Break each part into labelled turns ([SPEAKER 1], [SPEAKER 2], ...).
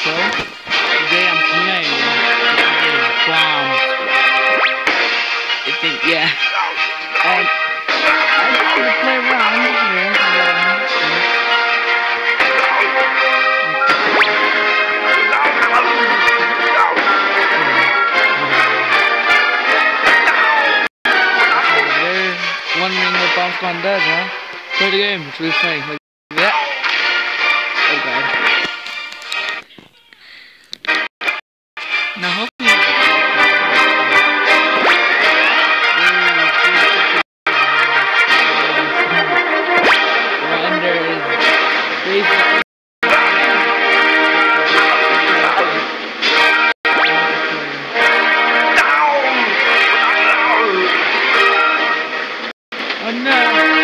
[SPEAKER 1] So today I'm playing Bomb. I think, yeah. And I just want to play around here. Wondering what Bomb Squad does, huh? Play the game. It's really funny. Like, yeah. Oh god. Now hopefully render is basically oh no.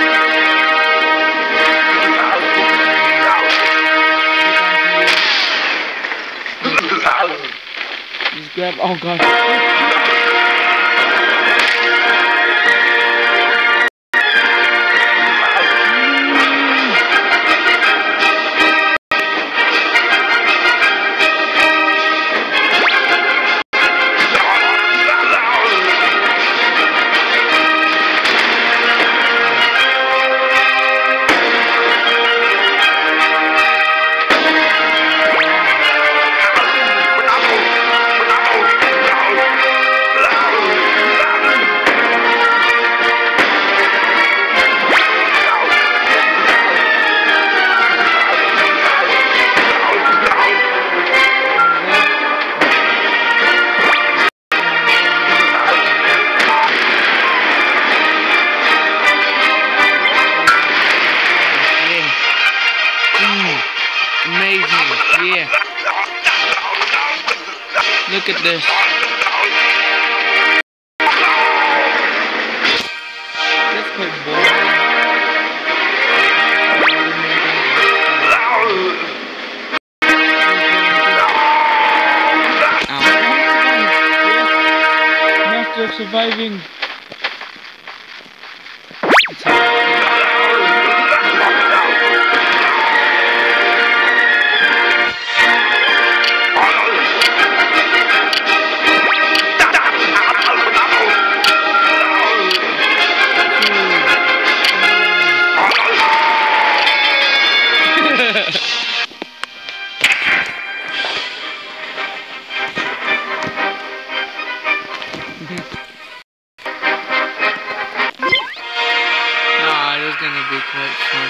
[SPEAKER 1] Just grab, oh god. Amazing, yeah. Look at this. That's quite boring. Master of surviving. It's gonna be quite fun.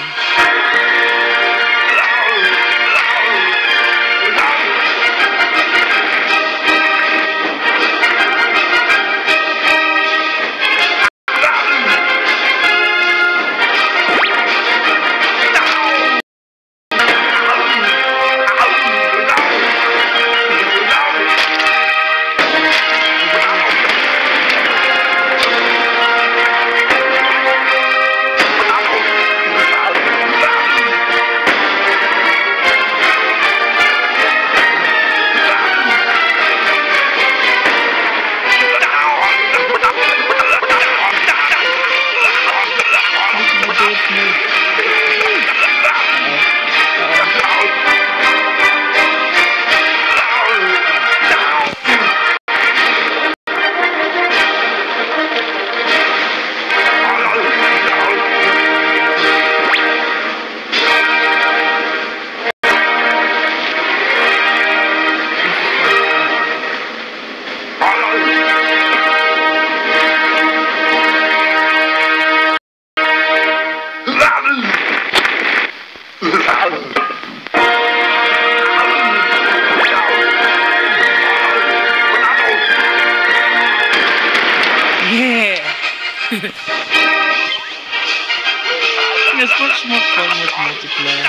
[SPEAKER 1] It's much more fun with multiplayer.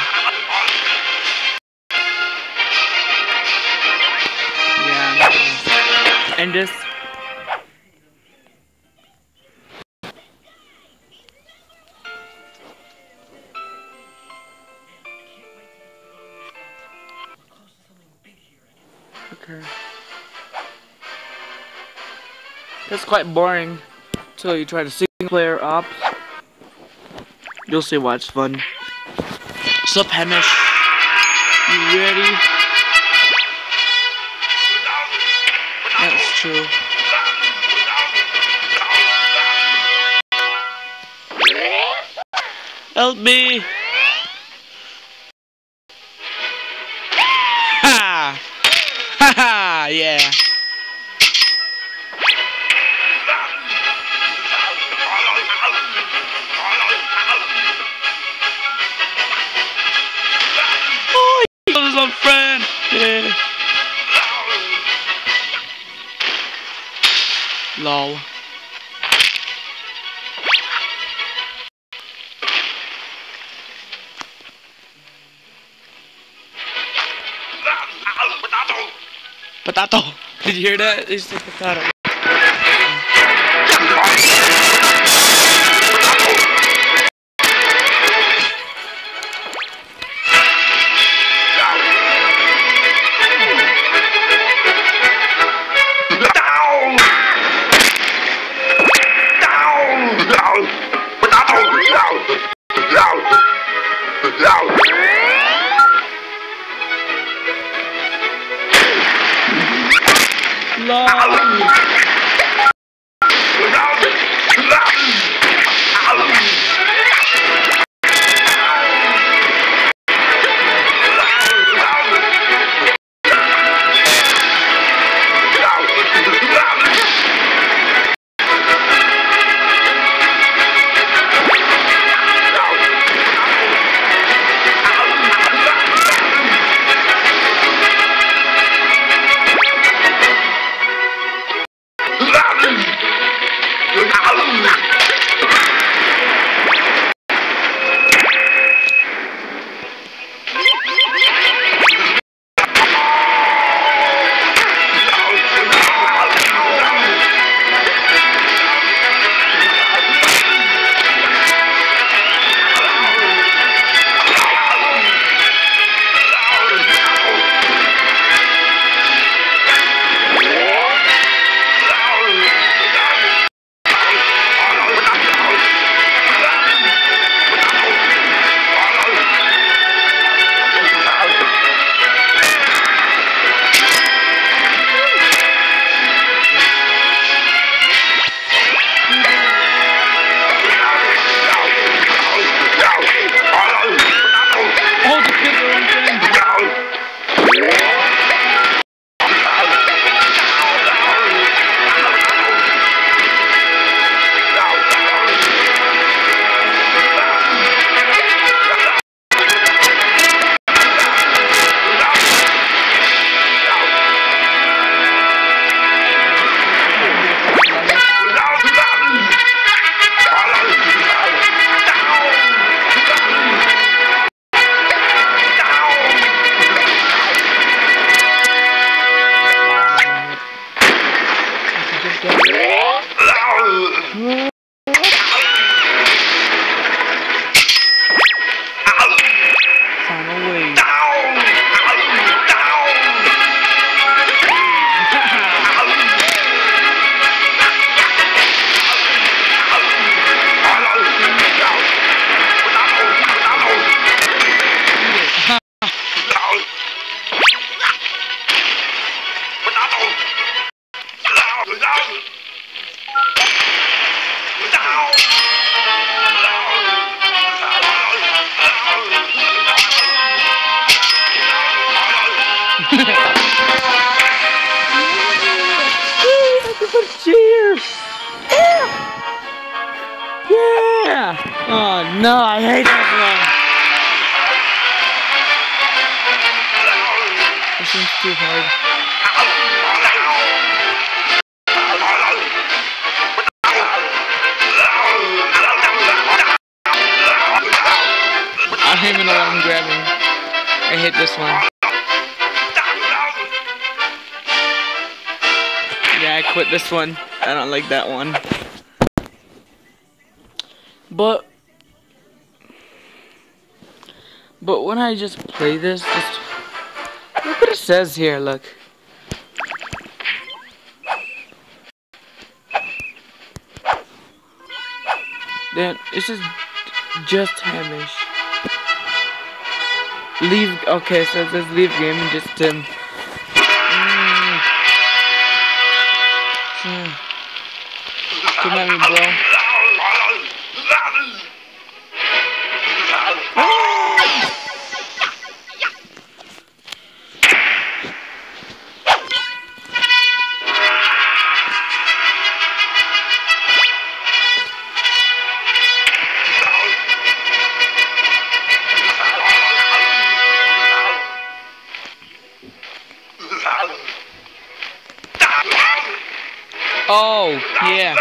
[SPEAKER 1] Yeah, and just okay. That's quite boring until you try to single player up. You'll see why it's fun. Sup, Hamish? You ready? true. Help me! Ha! Ha ha! Yeah. Oh, he killed his own friend! Yeah. Lol. Potato! Did you hear that? It's the potato.
[SPEAKER 2] Cheers! Yeah! Oh no, I hate this one. This one's too hard. I don't even know what I'm grabbing. I hate this one. Yeah, I quit this one. I don't like that one. But when I just play this, look what it says here, look. Then it says just Hamish. Leave, okay, so it says leave game and just Come at me, bro. Oh, yeah.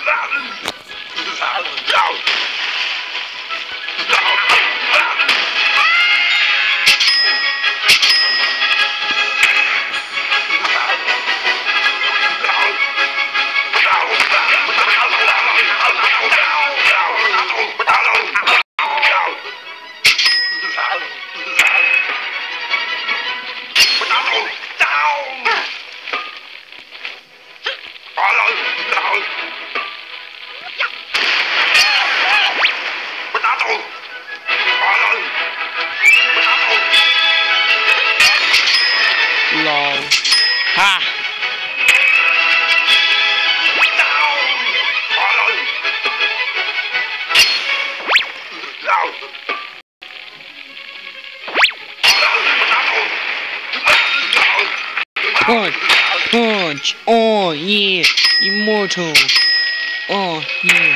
[SPEAKER 2] Lol. Ha! Punch! Punch! Oh, yeah! Immortal! Oh, yeah!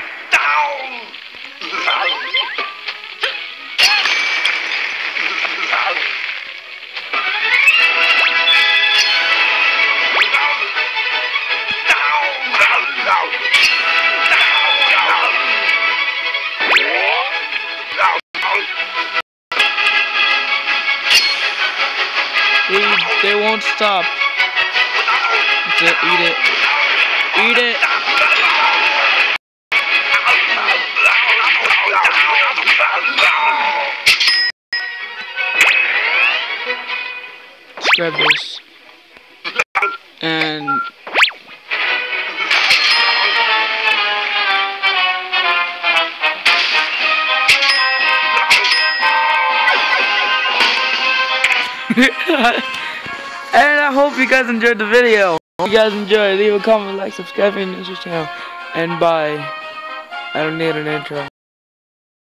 [SPEAKER 2] They won't stop. That's it, eat it. Eat it! Let's grab this. And... And I hope you guys enjoyed the video. If you guys enjoyed, leave a comment, like, subscribe, and new to the channel. And bye. I don't need an intro.